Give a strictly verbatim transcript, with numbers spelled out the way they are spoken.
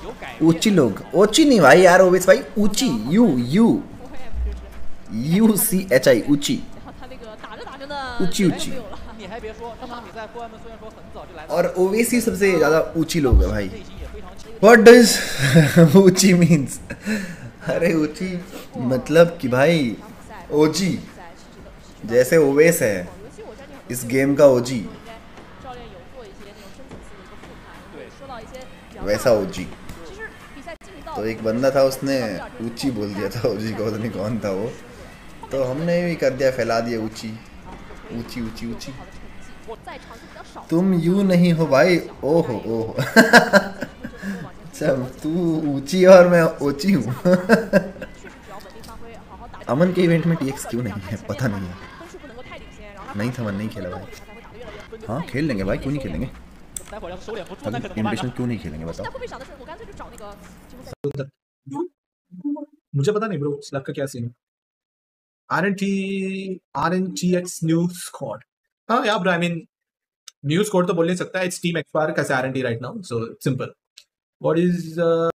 ऊंची लोग, ऊंची नहीं भाई यार, ओवेस भाई ऊंची, U U U C H I ऊंची, ऊंची ऊंची। और ओवेसी सबसे ज्यादा ऊंची लोग है भाई। व्हाट डज ऊंची मीन्स? अरे ऊंची मतलब कि भाई ओजी, जैसे ओवेस है इस गेम का ओजी, वैसा ओजी। तो एक बंदा था उसने ऊंची बोल दिया था ओजी को, पता नहीं कौन था वो, तो हमने भी कर दिया, फैला दिया ऊंची ऊंची ऊंची ऊंची। तुम यू नहीं हो भाई, ओहो ओहो। अच्छा तू ऊंची और मैं ऊंची हूँ। अमन के इवेंट में टीएक्स क्यों नहीं है पता नहीं है, नहीं था, मन नहीं खेला भाई। हाँ खेल लेंगे भाई, क्यों नहीं खेलेंगे, इनविटेशनल क्यों नहीं खेलेंगे बताओ। मुझे पता नहीं ब्रो स्लैब का क्या सीन है। आरएनटी आरएनटीएक्स न्यू स्क्वाड, हाँ यार bro, I mean new squad तो बोल नहीं सकता, इट्स टीम एक्सपायर का RNT right now, so simple. What is